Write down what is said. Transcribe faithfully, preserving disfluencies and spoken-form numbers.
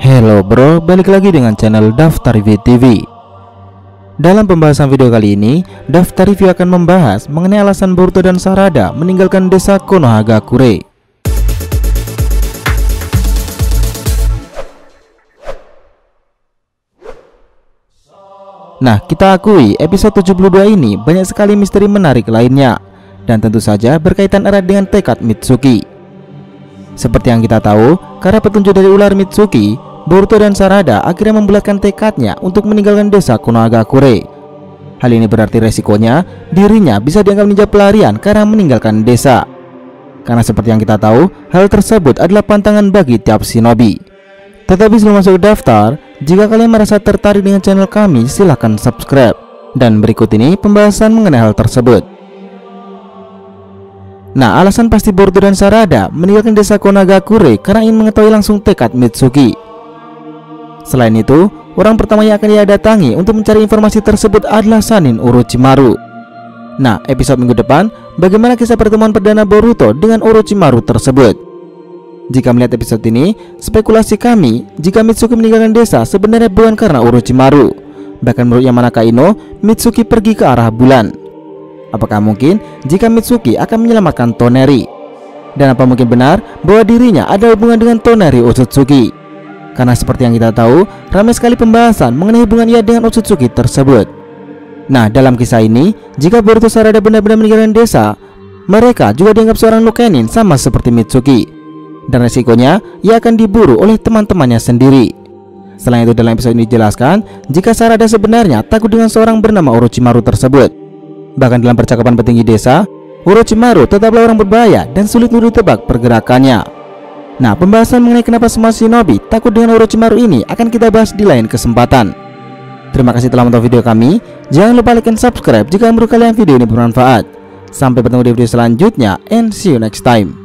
Hello bro, balik lagi dengan channel Daftar Review T V. Dalam pembahasan video kali ini, Daftar Review akan membahas mengenai alasan Boruto dan Sarada meninggalkan desa Konohagakure. Nah, kita akui episode tujuh puluh dua ini banyak sekali misteri menarik lainnya, dan tentu saja berkaitan erat dengan tekad Mitsuki. Seperti yang kita tahu, karena petunjuk dari ular Mitsuki, Boruto dan Sarada akhirnya membulatkan tekadnya untuk meninggalkan desa Konohagakure. Hal ini berarti resikonya dirinya bisa dianggap ninja pelarian karena meninggalkan desa. Karena seperti yang kita tahu, hal tersebut adalah pantangan bagi tiap shinobi. Tetapi sebelum masuk daftar, jika kalian merasa tertarik dengan channel kami, silahkan subscribe. Dan berikut ini pembahasan mengenai hal tersebut. Nah, alasan pasti Boruto dan Sarada meninggalkan desa Konohagakure karena ingin mengetahui langsung tekad Mitsuki. Selain itu, orang pertama yang akan ia datangi untuk mencari informasi tersebut adalah Sannin Orochimaru. Nah, episode minggu depan, bagaimana kisah pertemuan perdana Boruto dengan Orochimaru tersebut? Jika melihat episode ini, spekulasi kami jika Mitsuki meninggalkan desa sebenarnya bukan karena Orochimaru. Bahkan menurut Yamanaka Ino, Mitsuki pergi ke arah bulan. Apakah mungkin jika Mitsuki akan menyelamatkan Toneri? Dan apa mungkin benar bahwa dirinya ada hubungan dengan Toneri Otsutsuki? Karena seperti yang kita tahu, ramai sekali pembahasan mengenai hubungan ia dengan Otsutsuki tersebut. Nah, dalam kisah ini, jika Boruto Sarada benar-benar meninggalkan desa, mereka juga dianggap seorang Lukenin sama seperti Mitsuki. Dan resikonya, ia akan diburu oleh teman-temannya sendiri. Selain itu, dalam episode ini dijelaskan jika Sarada sebenarnya takut dengan seorang bernama Orochimaru tersebut. Bahkan dalam percakapan petinggi desa, Orochimaru tetaplah orang berbahaya dan sulit untuk ditebak pergerakannya. Nah, pembahasan mengenai kenapa semua shinobi takut dengan Orochimaru ini akan kita bahas di lain kesempatan. Terima kasih telah menonton video kami. Jangan lupa like dan subscribe jika menurut kalian video ini bermanfaat. Sampai bertemu di video selanjutnya, and see you next time.